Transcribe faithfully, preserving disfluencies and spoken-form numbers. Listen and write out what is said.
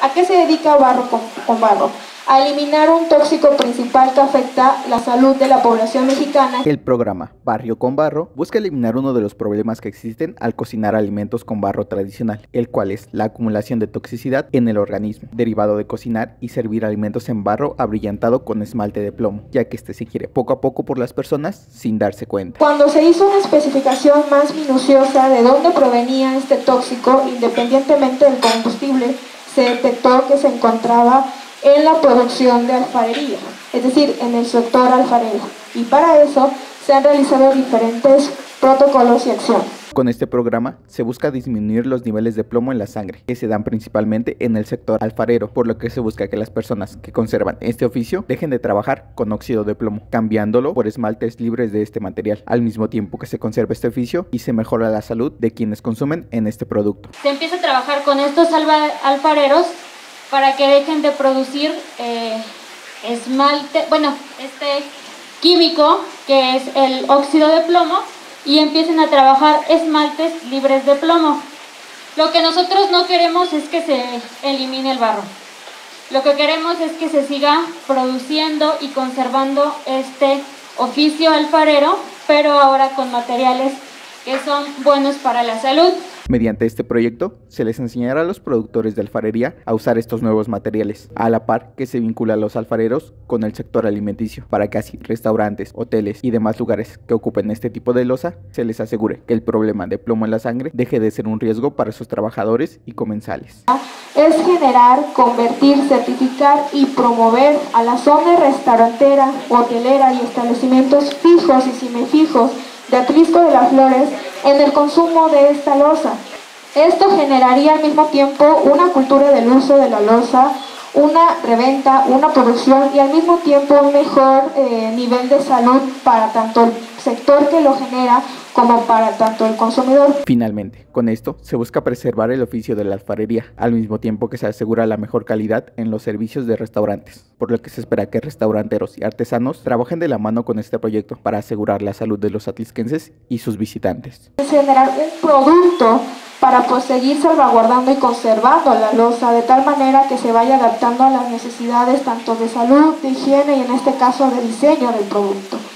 ¿A qué se dedica Barro con, con Barro? A eliminar un tóxico principal que afecta la salud de la población mexicana. El programa Barrio con Barro busca eliminar uno de los problemas que existen al cocinar alimentos con barro tradicional, el cual es la acumulación de toxicidad en el organismo, derivado de cocinar y servir alimentos en barro abrillantado con esmalte de plomo, ya que este se ingiere poco a poco por las personas sin darse cuenta. Cuando se hizo una especificación más minuciosa de dónde provenía este tóxico, independientemente del combustible, se detectó que se encontraba en la producción de alfarería, es decir, en el sector alfarero. Y para eso se han realizado diferentes protocolos y acciones. Con este programa se busca disminuir los niveles de plomo en la sangre, que se dan principalmente en el sector alfarero, por lo que se busca que las personas que conservan este oficio dejen de trabajar con óxido de plomo, cambiándolo por esmaltes libres de este material, al mismo tiempo que se conserva este oficio y se mejora la salud de quienes consumen en este producto. Se empieza a trabajar con estos alfareros para que dejen de producir eh, esmalte, bueno, este químico que es el óxido de plomo, y empiecen a trabajar esmaltes libres de plomo. Lo que nosotros no queremos es que se elimine el barro. Lo que queremos es que se siga produciendo y conservando este oficio alfarero, pero ahora con materiales que son buenos para la salud. Mediante este proyecto, se les enseñará a los productores de alfarería a usar estos nuevos materiales, a la par que se vincula a los alfareros con el sector alimenticio, para que así restaurantes, hoteles y demás lugares que ocupen este tipo de loza, se les asegure que el problema de plomo en la sangre deje de ser un riesgo para sus trabajadores y comensales. Es generar, convertir, certificar y promover a la zona restaurantera, hotelera y establecimientos fijos y semifijos de Atlisco de las Flores en el consumo de esta loza. Esto generaría al mismo tiempo una cultura del uso de la loza, una reventa, una producción y al mismo tiempo un mejor eh, nivel de salud para tanto el sector que lo genera como para tanto el consumidor. Finalmente, con esto se busca preservar el oficio de la alfarería, al mismo tiempo que se asegura la mejor calidad en los servicios de restaurantes, por lo que se espera que restauranteros y artesanos trabajen de la mano con este proyecto para asegurar la salud de los atlisquenses y sus visitantes. Es generar un producto para pues, seguir salvaguardando y conservando la loza de tal manera que se vaya adaptando a las necesidades tanto de salud, de higiene y en este caso de diseño del producto.